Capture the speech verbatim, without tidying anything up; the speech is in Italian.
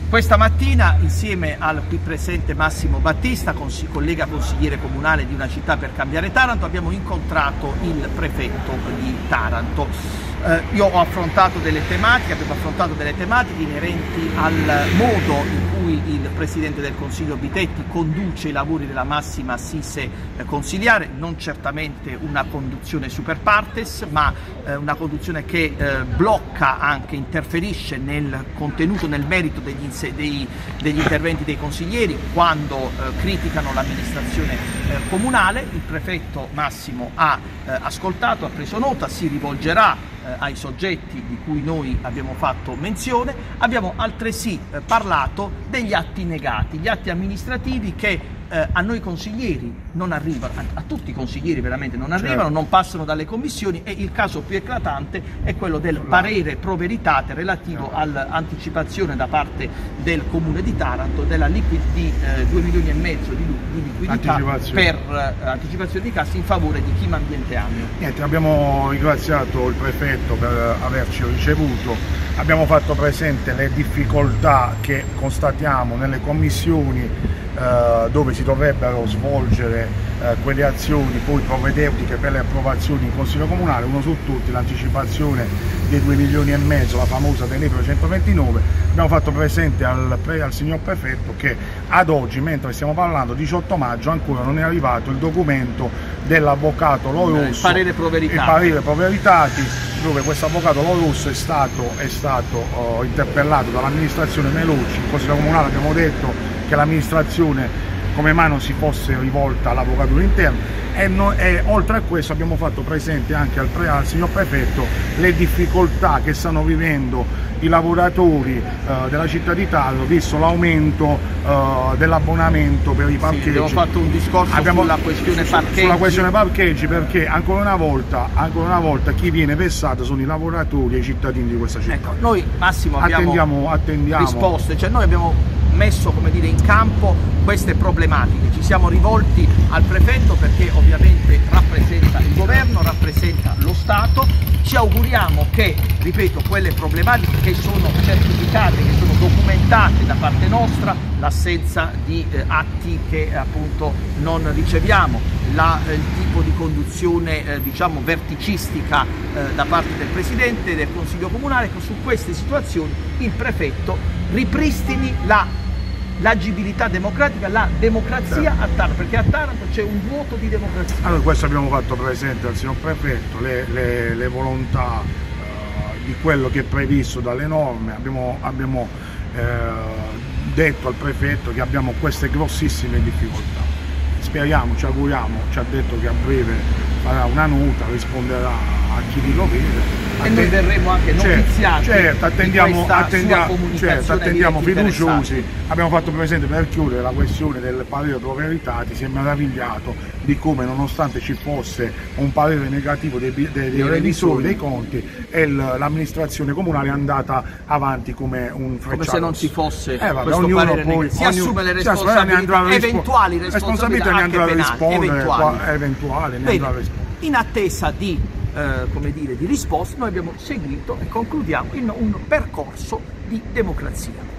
Questa mattina, insieme al qui presente Massimo Battista, collega consigliere comunale di Una Città per Cambiare Taranto, abbiamo incontrato il prefetto di Taranto. Eh, io ho affrontato delle tematiche, abbiamo affrontato delle tematiche inerenti al modo in cui il Presidente del Consiglio Bitetti conduce i lavori della massima assise eh, consiliare, non certamente una conduzione super partes, ma eh, una conduzione che eh, blocca anche, interferisce nel contenuto, nel merito degli, dei, degli interventi dei consiglieri quando eh, criticano l'amministrazione eh, comunale. Il prefetto Massimo ha eh, ascoltato, ha preso nota, si rivolgerà ai soggetti di cui noi abbiamo fatto menzione. Abbiamo altresì eh, parlato degli atti negati, gli atti amministrativi che eh, a noi consiglieri non arrivano, a, a tutti i consiglieri veramente non arrivano, certo. Non passano dalle commissioni, e il caso più eclatante è quello del parere pro veritate relativo all'anticipazione da parte del Comune di Taranto della liquid di eh, due milioni e mezzo di, di liquidità per eh, anticipazione di cassa in favore di Chim Ambiente Amio. Niente, abbiamo ringraziato il prefetto per averci ricevuto, abbiamo fatto presente le difficoltà che constatiamo nelle commissioni eh, dove si dovrebbero svolgere eh, quelle azioni poi propedeutiche per le approvazioni in Consiglio Comunale, uno su tutti l'anticipazione dei due milioni e mezzo, la famosa delibera centoventinove. Abbiamo fatto presente al, pre, al signor prefetto che ad oggi, mentre stiamo parlando, diciotto maggio, ancora non è arrivato il documento dell'avvocato Lo Russo, il parere pro veritati, il parere pro veritati, dove questo avvocato Lo Russo è stato, è stato uh, interpellato dall'amministrazione Melucci. In Consiglio Comunale abbiamo detto che l'amministrazione come mai non si fosse rivolta all'avvocatura interna, e, no, e oltre a questo abbiamo fatto presente anche al, pre, al signor prefetto le difficoltà che stanno vivendo i lavoratori uh, della città di Taranto, visto l'aumento uh, dell'abbonamento per i parcheggi. Sì, abbiamo fatto un discorso abbiamo, sulla questione parcheggi. Sulla questione parcheggi, perché ancora una volta, ancora una volta chi viene vessato sono i lavoratori e i cittadini di questa città. Ecco, noi Massimo abbiamo attendiamo, attendiamo. risposte, cioè noi abbiamo messo, come dire, in campo queste problematiche, ci siamo rivolti al prefetto perché ovviamente rappresenta il governo, rappresenta lo Stato. Ci auguriamo che, ripeto, quelle problematiche che sono certificate, che sono documentate da parte nostra, l'assenza di eh, atti che appunto non riceviamo, la, eh, il tipo di conduzione eh, diciamo verticistica eh, da parte del Presidente del Consiglio Comunale, che su queste situazioni il prefetto ripristini la l'agibilità democratica, la democrazia a Taranto, perché a Taranto c'è un vuoto di democrazia. Allora, questo abbiamo fatto presente al signor prefetto, le, le, le volontà uh, di quello che è previsto dalle norme. Abbiamo, abbiamo uh, detto al prefetto che abbiamo queste grossissime difficoltà. Speriamo, ci auguriamo, ci ha detto che a breve farà una nota, risponderà a chi di dovere. E noi verremo anche notiziati, certo, certo, attendiamo, di attendiamo, certo, attendiamo fiduciosi. Interessati. Abbiamo fatto presente, per chiudere la questione del parere pro veritati, si è meravigliato di come, nonostante ci fosse un parere negativo dei, dei, dei, dei revisori dei conti, l'amministrazione comunale è andata avanti come un frecciato. Come se non ci fosse eh, vabbè, questo parere poi, si assume le responsabilità, eventuali responsabilità, anche penali, eventuali. eventuali ne andrà a rispondere. In attesa di, eh, come dire, di risposte, noi abbiamo seguito e concludiamo in un percorso di democrazia.